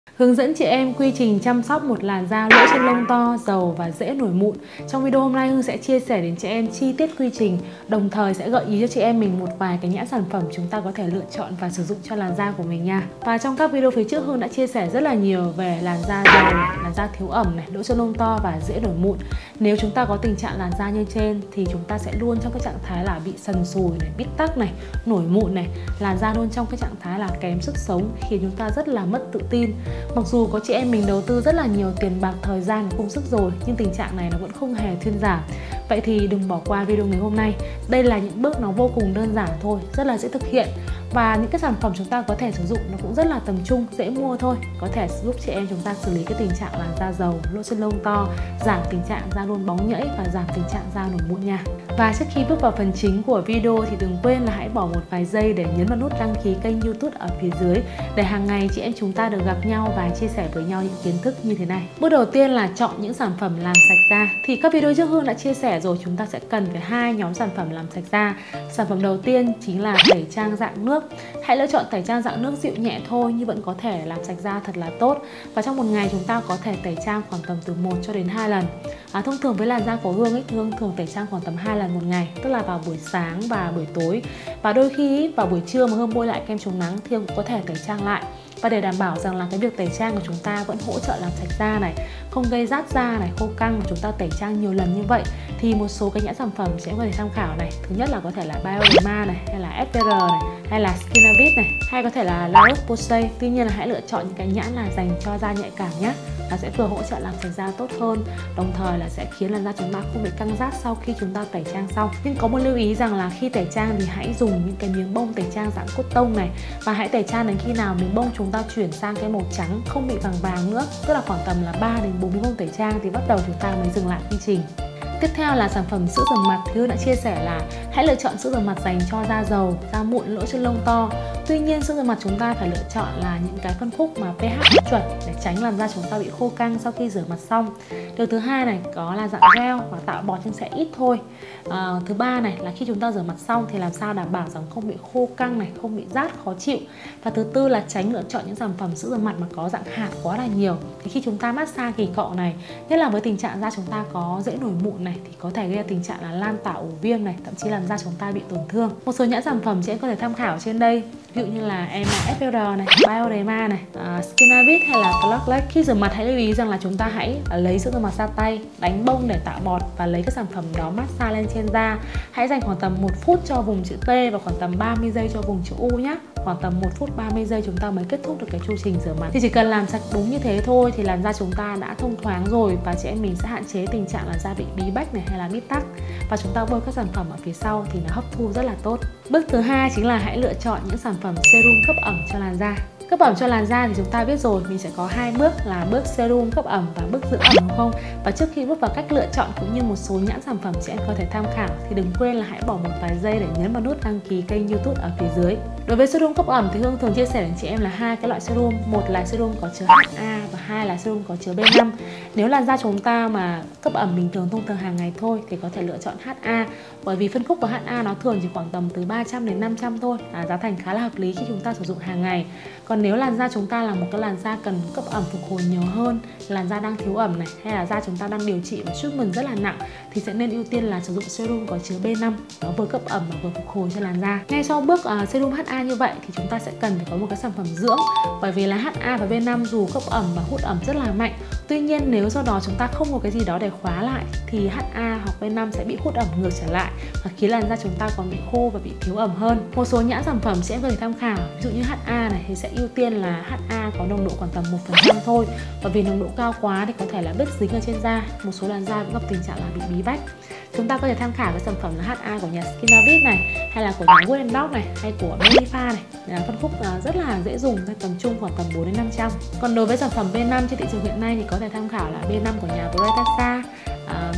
Hướng dẫn chị em quy trình chăm sóc một làn da lỗ chân lông to, dầu và dễ nổi mụn. Trong video hôm nay Hương sẽ chia sẻ đến chị em chi tiết quy trình, đồng thời sẽ gợi ý cho chị em mình một vài cái nhãn sản phẩm chúng ta có thể lựa chọn và sử dụng cho làn da của mình nha. Và trong các video phía trước Hương đã chia sẻ rất là nhiều về làn da dầu, làn da thiếu ẩm này, lỗ chân lông to và dễ nổi mụn. Nếu chúng ta có tình trạng làn da như trên thì chúng ta sẽ luôn trong cái trạng thái là bị sần sùi này, bít tắc này, nổi mụn này, làn da luôn trong cái trạng thái là kém sức sống, khiến chúng ta rất là mất tự tin. Mặc dù có chị em mình đầu tư rất là nhiều tiền bạc, thời gian và công sức rồi, nhưng tình trạng này nó vẫn không hề thuyên giảm. Vậy thì đừng bỏ qua video ngày hôm nay. Đây là những bước nó vô cùng đơn giản thôi, rất là dễ thực hiện. Và những cái sản phẩm chúng ta có thể sử dụng nó cũng rất là tầm trung, dễ mua thôi. Có thể giúp chị em chúng ta xử lý cái tình trạng làn da dầu, lỗ chân lông to, giảm tình trạng da luôn bóng nhẫy và giảm tình trạng da nổi mụn nha. Và trước khi bước vào phần chính của video thì đừng quên là hãy bỏ một vài giây để nhấn vào nút đăng ký kênh YouTube ở phía dưới, để hàng ngày chị em chúng ta được gặp nhau và chia sẻ với nhau những kiến thức như thế này. Bước đầu tiên là chọn những sản phẩm làm sạch da. Thì các video trước Hương đã chia sẻ rồi, chúng ta sẽ cần phải hai nhóm sản phẩm làm sạch da. Sản phẩm đầu tiên chính là tẩy trang dạng nước. Hãy lựa chọn tẩy trang dạng nước dịu nhẹ thôi nhưng vẫn có thể làm sạch da thật là tốt. Và trong một ngày chúng ta có thể tẩy trang khoảng tầm từ 1 cho đến 2 lần. Thông thường với làn da của Hương ấy, Hương thường tẩy trang khoảng tầm 2 lần một ngày, tức là vào buổi sáng và buổi tối. Và đôi khi vào buổi trưa mà Hương bôi lại kem chống nắng thì Hương cũng có thể tẩy trang lại. Và để đảm bảo rằng là cái việc tẩy trang của chúng ta vẫn hỗ trợ làm sạch da này, không gây rát da này, khô căng mà chúng ta tẩy trang nhiều lần như vậy, thì một số cái nhãn sản phẩm sẽ có thể tham khảo này. Thứ nhất là có thể là Bioderma này, hay là SVR này, hay là Skinavit này, hay có thể là La Roche-Posay. Tuy nhiên là hãy lựa chọn những cái nhãn là dành cho da nhạy cảm nhé. Nó sẽ vừa hỗ trợ làm sạch da tốt hơn, đồng thời là sẽ khiến làn da chúng ta không bị căng rát sau khi chúng ta tẩy trang xong. Nhưng có một lưu ý rằng là khi tẩy trang thì hãy dùng những cái miếng bông tẩy trang dạng cốt tông này, và hãy tẩy trang đến khi nào miếng bông chúng ta chuyển sang cái màu trắng, không bị vàng vàng nữa, tức là khoảng tầm là 3 đến 4 miếng bông tẩy trang thì bắt đầu chúng ta mới dừng lại quy trình. Tiếp theo là sản phẩm sữa rửa mặt. Thì Hương đã chia sẻ là hãy lựa chọn sữa rửa mặt dành cho da dầu, da mụn, lỗ chân lông to. Tuy nhiên sữa rửa mặt chúng ta phải lựa chọn là những cái phân khúc mà pH chuẩn để tránh làn da chúng ta bị khô căng sau khi rửa mặt xong. Điều thứ hai này có là dạng gel và tạo bọt nhưng sẽ ít thôi. Thứ ba này là khi chúng ta rửa mặt xong thì làm sao đảm bảo rằng không bị khô căng này, không bị rát khó chịu. Và thứ tư là tránh lựa chọn những sản phẩm sữa rửa mặt mà có dạng hạt quá là nhiều. Thì khi chúng ta massage kỳ cọ này, nhất là với tình trạng da chúng ta có dễ nổi mụn này, thì có thể gây ra tình trạng là lan tỏa ủ viêm này, thậm chí làm da chúng ta bị tổn thương. Một số nhãn sản phẩm chị em có thể tham khảo trên đây, ví dụ như là em là SVR này, Bioderma này, Skinavit hay là Clarks. Khi rửa mặt hãy lưu ý rằng là chúng ta hãy lấy sữa rửa mặt ra tay, đánh bông để tạo bọt và lấy cái sản phẩm đó massage lên trên da. Hãy dành khoảng tầm 1 phút cho vùng chữ T và khoảng tầm 30 giây cho vùng chữ U nhé. Khoảng tầm 1 phút 30 giây chúng ta mới kết thúc được cái chu trình rửa mặt. Thì chỉ cần làm sạch đúng như thế thôi thì làn da chúng ta đã thông thoáng rồi, và chị em mình sẽ hạn chế tình trạng là da bị bí bách này hay là bít tắc. Và chúng ta bôi các sản phẩm ở phía sau thì nó hấp thu rất là tốt. Bước thứ hai chính là hãy lựa chọn những sản phẩm serum cấp ẩm cho làn da. Cấp ẩm cho làn da thì chúng ta biết rồi, mình sẽ có hai bước là bước serum cấp ẩm và bước giữ ẩm, đúng không? Và trước khi bước vào cách lựa chọn cũng như một số nhãn sản phẩm chị em có thể tham khảo thì đừng quên là hãy bỏ một vài giây để nhấn vào nút đăng ký kênh YouTube ở phía dưới. Đối với serum cấp ẩm thì Hương thường chia sẻ đến chị em là hai cái loại serum, một là serum có chứa HA và hai là serum có chứa B5. Nếu làn da chúng ta mà cấp ẩm bình thường thông thường hàng ngày thôi thì có thể lựa chọn HA, bởi vì phân khúc của HA nó thường chỉ khoảng tầm từ 300 đến 500 thôi, giá thành khá là hợp lý khi chúng ta sử dụng hàng ngày. Còn nếu làn da chúng ta là một cái làn da cần cấp ẩm phục hồi nhiều hơn, làn da đang thiếu ẩm này, hay là da chúng ta đang điều trị và treatment rất là nặng, thì sẽ nên ưu tiên là sử dụng serum có chứa B5, nó vừa cấp ẩm và vừa phục hồi cho làn da. Ngay sau bước serum HA như vậy thì chúng ta sẽ cần phải có một cái sản phẩm dưỡng, bởi vì là HA và B5 dù cấp ẩm và hút ẩm rất là mạnh, tuy nhiên nếu sau đó chúng ta không có cái gì đó để khóa lại thì HA hoặc B5 sẽ bị hút ẩm ngược trở lại và khiến làn da chúng ta còn bị khô và bị thiếu ẩm hơn. Một số nhãn sản phẩm sẽ có thể tham khảo, ví dụ như HA này thì sẽ ưu tiên là HA có nồng độ khoảng tầm 1% thôi, bởi vì nồng độ cao quá thì có thể là bết dính ở trên da, một số làn da cũng gặp tình trạng là bị bí bách. Chúng ta có thể tham khảo cái sản phẩm là HA của nhà Skinavit này, hay là của nhà Good & Dog này, hay của Benefit này, là phân khúc rất là dễ dùng, tầm trung khoảng tầm 4 đến 500. Còn đối với sản phẩm B5 trên thị trường hiện nay thì có thể tham khảo là B5 của nhà Brightessa,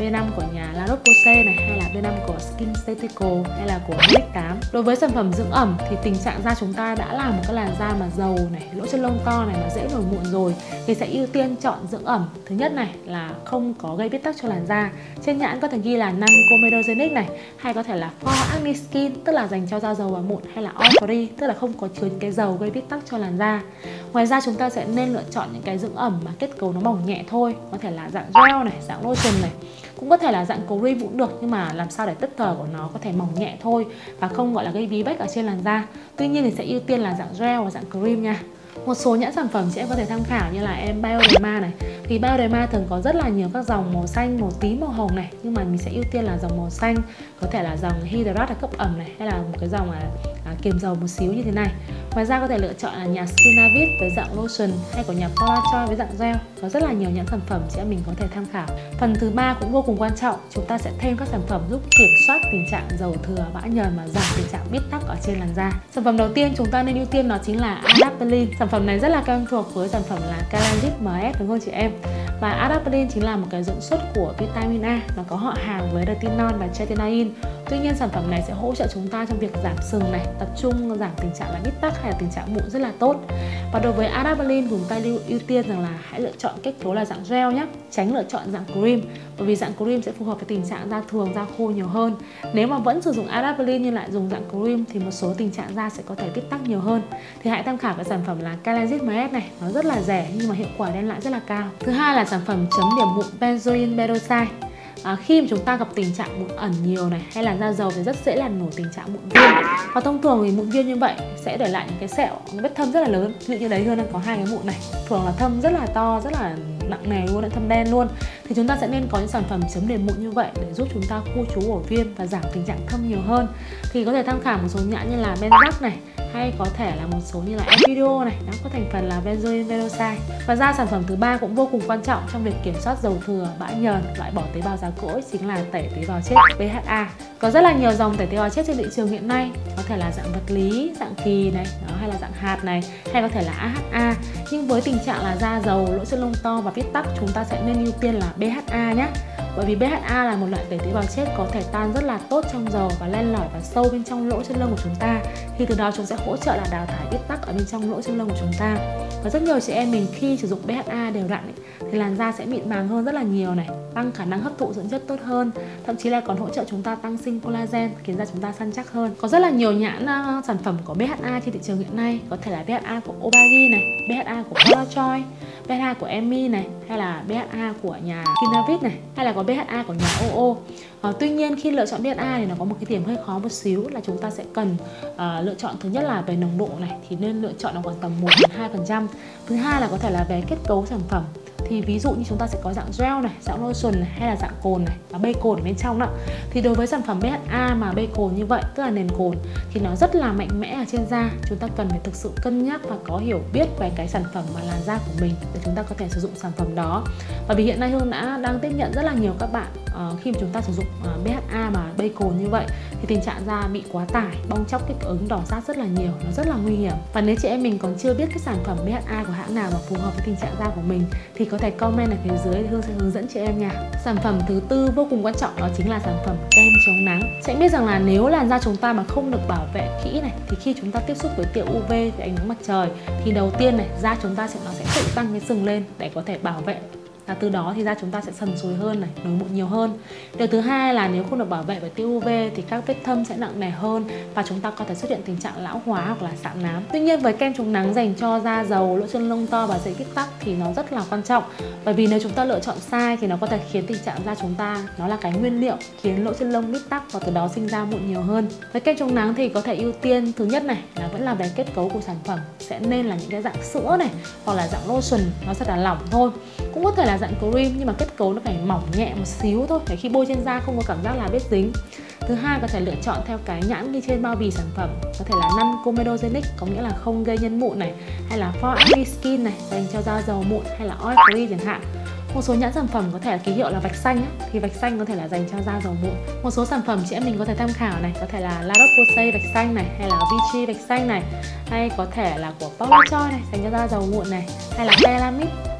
B5 của nhà La Roche-Posay này, hay là B5 của Skin Ceuticals, hay là của Medic 8. Đối với sản phẩm dưỡng ẩm thì tình trạng da chúng ta đã là một cái làn da mà dầu này, lỗ chân lông to này, mà dễ nổi mụn rồi thì sẽ ưu tiên chọn dưỡng ẩm. Thứ nhất này là không có gây bít tắc cho làn da. Trên nhãn có thể ghi là non-comedogenic này, hay có thể là for acne skin, tức là dành cho da dầu và mụn, hay là oil free, tức là không có chứa những cái dầu gây bít tắc cho làn da. Ngoài ra chúng ta sẽ nên lựa chọn những cái dưỡng ẩm mà kết cấu nó mỏng nhẹ thôi, có thể là dạng gel này, dạng lotion này, cũng có thể là dạng cream cũng được, nhưng mà làm sao để tất thờ của nó có thể mỏng nhẹ thôi và không gọi là gây bí bách ở trên làn da. Tuy nhiên thì sẽ ưu tiên là dạng gel và dạng cream nha. Một số nhãn sản phẩm chị em có thể tham khảo như là em Bioderma này. Thì Bioderma thường có rất là nhiều các dòng màu xanh, màu tím, màu hồng này, nhưng mà mình sẽ ưu tiên là dòng màu xanh, có thể là dòng Hydrate cấp ẩm này, hay là một cái dòng kiềm dầu một xíu như thế này. Ngoài ra có thể lựa chọn là nhà Skinavit với dạng lotion, hay của nhà Polaroid với dạng gel. Có rất là nhiều nhãn sản phẩm chị em mình có thể tham khảo. Phần thứ ba cũng vô cùng quan trọng, chúng ta sẽ thêm các sản phẩm giúp kiểm soát tình trạng dầu thừa, bã nhờn và giảm tình trạng bít tắc ở trên làn da. Sản phẩm đầu tiên chúng ta nên ưu tiên đó chính là Adapalene. Sản phẩm này rất là quen thuộc với sản phẩm là Kalasit MS, đúng không chị em? Và Adapalene chính là một cái dưỡng xuất của vitamin A, nó có họ hàng với retinol và tretinoin. Tuy nhiên sản phẩm này sẽ hỗ trợ chúng ta trong việc giảm sừng này, tập trung giảm tình trạng là bít tắc hay là tình trạng mụn rất là tốt. Và đối với Adapalene chúng ta ưu tiên rằng là hãy lựa chọn kết cấu là dạng gel nhé, tránh lựa chọn dạng cream, bởi vì dạng cream sẽ phù hợp với tình trạng da thường, da khô nhiều hơn. Nếu mà vẫn sử dụng Adapalene nhưng lại dùng dạng cream thì một số tình trạng da sẽ có thể bít tắc nhiều hơn. Thì hãy tham khảo cái sản phẩm là Kalasit MS này, nó rất là rẻ nhưng mà hiệu quả đem lại rất là cao. Thứ hai là sản phẩm chấm điểm mụn Benzoyl Peroxide. Khi mà chúng ta gặp tình trạng mụn ẩn nhiều này, hay là da dầu thì rất dễ là nổi tình trạng mụn viêm. Và thông thường thì mụn viêm như vậy sẽ để lại những cái sẹo, những vết thâm rất là lớn. Ví dụ như đấy Hương đang có hai cái mụn này, thường là thâm rất là to, rất là nặng nề luôn, thâm đen luôn. Thì chúng ta sẽ nên có những sản phẩm chấm điểm mụn như vậy để giúp chúng ta khu trú ổ viêm và giảm tình trạng thâm nhiều hơn. Thì có thể tham khảo một số nhãn như là Benzac này, hay có thể là một số như là Epiduo này, nó có thành phần là benzoyl peroxide. Và ra sản phẩm thứ ba cũng vô cùng quan trọng trong việc kiểm soát dầu thừa, bã nhờn, loại bỏ tế bào già cỗi, chính là tẩy tế bào chết BHA. Có rất là nhiều dòng tẩy tế bào chết trên thị trường hiện nay, có thể là dạng vật lý, dạng kỳ này, hay là dạng hạt này, hay có thể là AHA. Nhưng với tình trạng là da dầu, lỗ chân lông to và bít tắc, chúng ta sẽ nên ưu tiên là BHA nhé. Bởi vì BHA là một loại tẩy tế bào chết có thể tan rất là tốt trong dầu và len lỏi vào sâu bên trong lỗ chân lông của chúng ta. Thì từ đó chúng sẽ hỗ trợ là đào thải bít tắc ở bên trong lỗ chân lông của chúng ta. Và rất nhiều chị em mình khi sử dụng BHA đều đặn thì làn da sẽ mịn màng hơn rất là nhiều này, tăng khả năng hấp thụ dưỡng chất tốt hơn, thậm chí là còn hỗ trợ chúng ta tăng sinh collagen, khiến da chúng ta săn chắc hơn. Có rất là nhiều nhãn sản phẩm có BHA trên thị trường hiện nay, có thể là BHA của Obagi này, BHA của Polaroid, BHA của Emi này, hay là BHA của nhà Kinavit này, hay là có BHA của nhà OO. Tuy nhiên khi lựa chọn BHA thì nó có một cái điểm hơi khó một xíu là chúng ta sẽ cần lựa chọn thứ nhất là về nồng độ này, thì nên lựa chọn nó khoảng tầm 1-2%. Thứ hai là có thể là về kết cấu sản phẩm. Thì ví dụ như chúng ta sẽ có dạng gel này, dạng lotion này, hay là dạng cồn này và bay cồn ở bên trong đó. Thì đối với sản phẩm BHA mà bay cồn như vậy, tức là nền cồn, thì nó rất là mạnh mẽ ở trên da. Chúng ta cần phải thực sự cân nhắc và có hiểu biết về cái sản phẩm và làn da của mình để chúng ta có thể sử dụng sản phẩm đó. Bởi vì hiện nay Hương đang tiếp nhận rất là nhiều các bạn khi mà chúng ta sử dụng BHA mà bay cồn như vậy thì tình trạng da bị quá tải, bong chóc, kích ứng, đỏ rát rất là nhiều, nó rất là nguy hiểm. Và nếu chị em mình còn chưa biết cái sản phẩm BHA của hãng nào mà phù hợp với tình trạng da của mình thì có thể comment ở phía dưới, Hương sẽ hướng dẫn chị em nha. Sản phẩm thứ tư vô cùng quan trọng đó chính là sản phẩm kem chống nắng. Chị biết rằng là nếu làn da chúng ta mà không được bảo vệ kỹ này thì khi chúng ta tiếp xúc với tia UV, với ánh nắng mặt trời thì đầu tiên này da chúng ta nó sẽ tự tăng cái sừng lên để có thể bảo vệ. Và từ đó thì da chúng ta sẽ sần sùi hơn này, nổi mụn nhiều hơn. Điều thứ hai là nếu không được bảo vệ bởi tia UV thì các vết thâm sẽ nặng nề hơn và chúng ta có thể xuất hiện tình trạng lão hóa hoặc là sạm nám. Tuy nhiên với kem chống nắng dành cho da dầu, lỗ chân lông to và dễ bít tắc thì nó rất là quan trọng, bởi vì nếu chúng ta lựa chọn sai thì nó có thể khiến tình trạng da chúng ta nó là cái nguyên liệu khiến lỗ chân lông bít tắc và từ đó sinh ra mụn nhiều hơn. Với kem chống nắng thì có thể ưu tiên thứ nhất này là vẫn là về kết cấu của sản phẩm, sẽ nên là những cái dạng sữa này hoặc là dạng lotion, nó sẽ là lỏng thôi. Cũng có thể là dạng cream nhưng mà kết cấu nó phải mỏng nhẹ một xíu thôi, để khi bôi trên da không có cảm giác là bết dính. Thứ hai có thể lựa chọn theo cái nhãn ghi trên bao bì sản phẩm, có thể là non-comedogenic, có nghĩa là không gây nhân mụn này, hay là for acne skin này, dành cho da dầu mụn, hay là oil free chẳng hạn. Một số nhãn sản phẩm có thể là ký hiệu là vạch xanh á, thì vạch xanh có thể là dành cho da dầu mụn. Một số sản phẩm chị em mình có thể tham khảo này, có thể là La Roche-Posay vạch xanh này, hay là Vichy vạch xanh này, hay có thể là của Polaroid này, dành cho da dầu mụn này, hay là Ceramide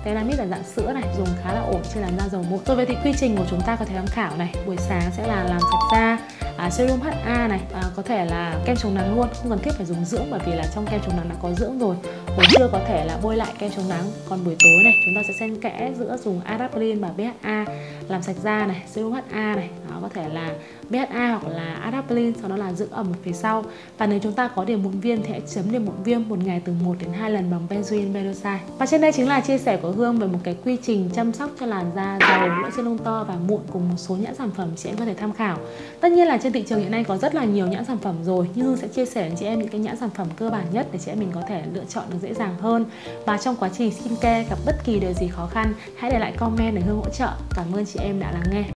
Teramid là dạng sữa này, dùng khá là ổn trên làn da dầu mụn. Rồi về thì quy trình của chúng ta có thể tham khảo này. Buổi sáng sẽ là làm sạch da, serum HA này, có thể là kem chống nắng luôn, không cần thiết phải dùng dưỡng bởi vì là trong kem chống nắng đã có dưỡng rồi. Buổi trưa có thể là bôi lại kem chống nắng, còn buổi tối này chúng ta sẽ xen kẽ giữa dùng Adapalene và BHA làm sạch da này, serum HA này, đó có thể là BHA hoặc là Adapalene, sau đó là dưỡng ẩm một phía sau. Và nếu chúng ta có điểm mụn viêm thì hãy chấm điểm mụn viêm một ngày từ 1 đến 2 lần bằng benzoyl peroxide. Và trên đây chính là chia sẻ của Hương về một cái quy trình chăm sóc cho làn da dầu, lỗ chân lông to và mụn cùng một số nhãn sản phẩm chị em có thể tham khảo. Tất nhiên là trên thị trường hiện nay có rất là nhiều nhãn sản phẩm rồi, nhưng Hương sẽ chia sẻ đến chị em những cái nhãn sản phẩm cơ bản nhất để chị em mình có thể lựa chọn được dễ dàng hơn. Và trong quá trình skincare gặp bất kỳ điều gì khó khăn, hãy để lại comment để Hương hỗ trợ. Cảm ơn chị em đã lắng nghe.